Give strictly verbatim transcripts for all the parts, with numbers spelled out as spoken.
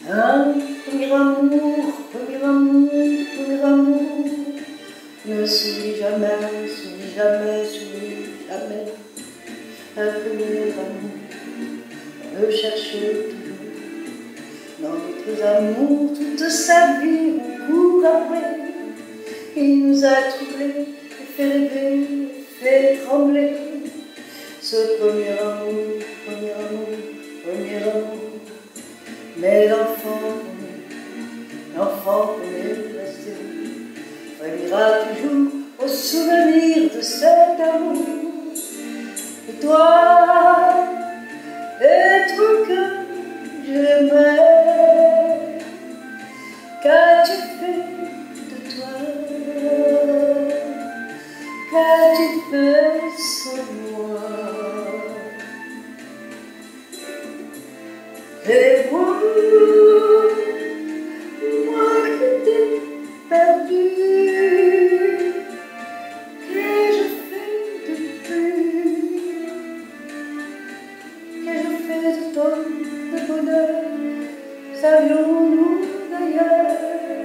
Un premier amour, premier amour, premier amour. Ne s'oublie jamais, s'oublie jamais, s'oublie jamais. Un premier amour, on le cherche toujours. Dans d'autres amours, toute sa vie, on court après. Il nous a troublés, fait rêver, fait trembler. Ce premier amour, premier amour, premier amour. Mais l'enfant qu'on est, l'enfant qu'on est resté, reviendra toujours au souvenir de cet amour. Et toi, être que j'aimais, qu'as-tu fait de toi? Qu'as-tu fait sans moi? Et moi, moi qui t'ai perdu, qu'ai-je fait depuis? Qu'ai-je fait de toi, de bonheur, savions-nous d'ailleurs?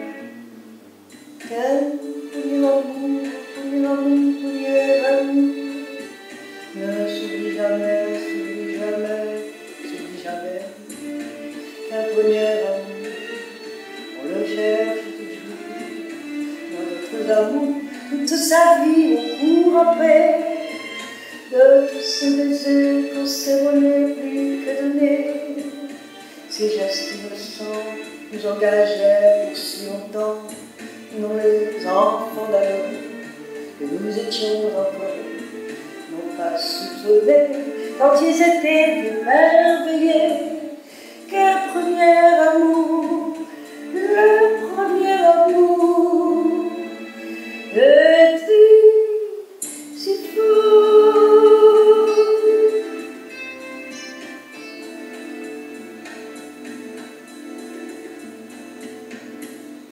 Quel premier amour, premier amour, premier amour. Ne s'oublie jamais, s'oublie jamais, s'oublie jamais. Qu'un premier amour, on le cherche toujours. Dans d'autres amours, toute sa vie, on court après. De tous ces baisers qu'on s'est volés, plus que donner. Ces gestes innocents nous engageaient pour si longtemps. Nous les enfants d'amour que nous étions encore, non pas soupçonnés quand ils étaient émerveillés. Qu'un premier amour, le